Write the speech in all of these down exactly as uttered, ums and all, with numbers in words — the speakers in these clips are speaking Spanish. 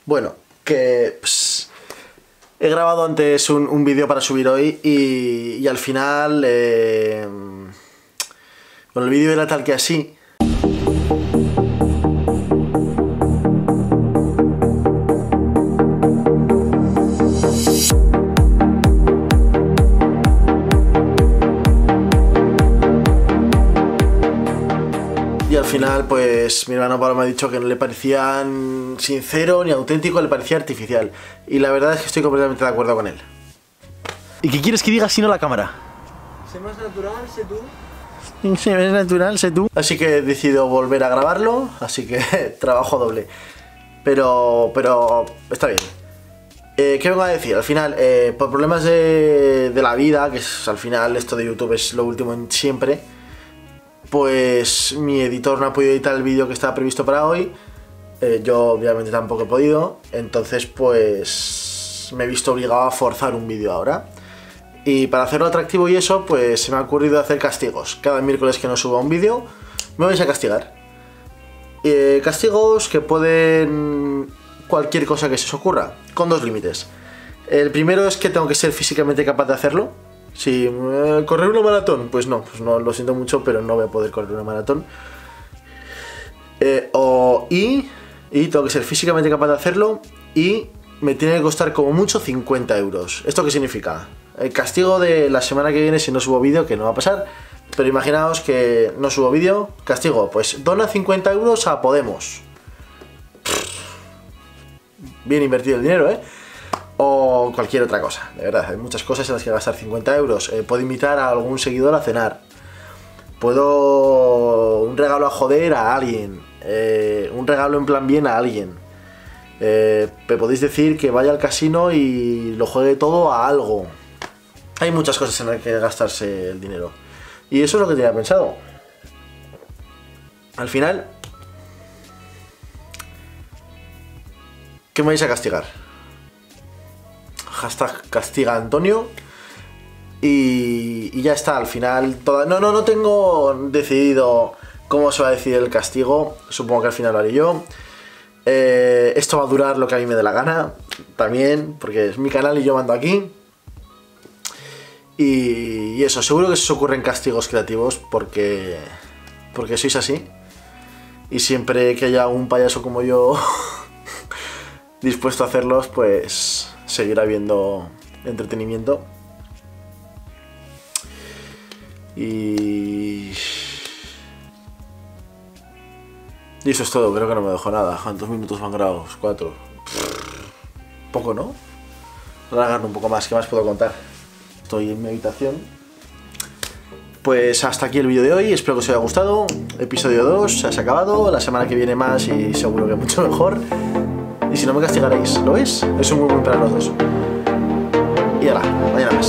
Bueno, que pues, he grabado antes un, un vídeo para subir hoy y, y al final... Eh, bueno, el vídeo era tal que así. Y al final, pues, mi hermano Pablo me ha dicho que no le parecía sincero ni auténtico, le parecía artificial. Y la verdad es que estoy completamente de acuerdo con él. ¿Y qué quieres que diga si no la cámara? Sé más natural, sé tú. Sé más natural, sé tú. Así que he decidido volver a grabarlo, así que trabajo doble. Pero, pero está bien. Eh, ¿Qué vengo a decir? Al final, eh, por problemas de, de la vida, que es, al final esto de YouTube es lo último en siempre, pues mi editor no ha podido editar el vídeo que estaba previsto para hoy. eh, Yo obviamente tampoco he podido. Entonces pues me he visto obligado a forzar un vídeo ahora. Y para hacerlo atractivo y eso, pues se me ha ocurrido hacer castigos. Cada miércoles que no suba un vídeo me vais a castigar. eh, Castigos que pueden... cualquier cosa que se os ocurra, con dos límites. El primero es que tengo que ser físicamente capaz de hacerlo. Si eh, correr una maratón, pues no, pues no, lo siento mucho, pero no voy a poder correr una maratón. Eh, o, y, y tengo que ser físicamente capaz de hacerlo y me tiene que costar como mucho cincuenta euros. ¿Esto qué significa? El castigo de la semana que viene si no subo vídeo, que no va a pasar, pero imaginaos que no subo vídeo, castigo, pues dona cincuenta euros a Podemos. Bien invertido el dinero, ¿eh? O cualquier otra cosa, de verdad, hay muchas cosas en las que gastar cincuenta euros. eh, Puedo invitar a algún seguidor a cenar. Puedo... un regalo a joder a alguien. eh, Un regalo en plan bien a alguien. eh, Me podéis decir que vaya al casino y lo juegue todo a algo. Hay muchas cosas en las que gastarse el dinero. Y eso es lo que tenía pensado. Al final, ¿qué me vais a castigar? Hashtag castiga a Antonio. Y, y ya está, al final toda... No, no, no tengo decidido cómo se va a decidir el castigo. Supongo que al final lo haré yo. eh, Esto va a durar lo que a mí me dé la gana también, porque es mi canal y yo mando aquí. Y, y eso, seguro que se os ocurren castigos creativos porque... porque sois así. Y siempre que haya un payaso como yo dispuesto a hacerlos, pues seguirá habiendo entretenimiento. Y... y eso es todo, creo que no me dejo nada. ¿Cuántos minutos van grabados? Cuatro. Poco, ¿no? Alargarlo un poco más, ¿qué más puedo contar? Estoy en mi habitación. Pues hasta aquí el vídeo de hoy, espero que os haya gustado. Episodio dos, se ha acabado, la semana que viene más y seguro que mucho mejor. Y si no me castigaréis, ¿lo veis? Es un muy buen para los dos. Y ahora, mañana más.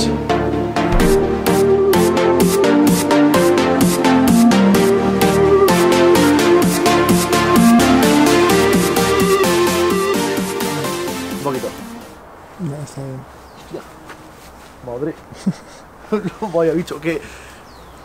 Un poquito. Ya, está bien. Hostia. Madre. Vaya bicho, que...